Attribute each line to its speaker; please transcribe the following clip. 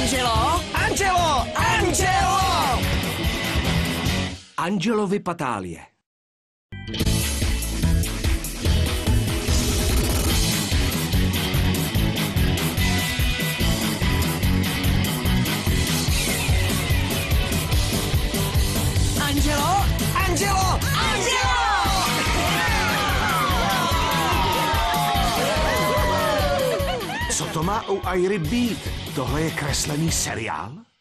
Speaker 1: Angelo! Angelo! Angelo!
Speaker 2: Angelovy patálie.
Speaker 1: Angelo! Angelo! Angelo!
Speaker 2: Co to má u Airy být? Tohle je kreslený seriál?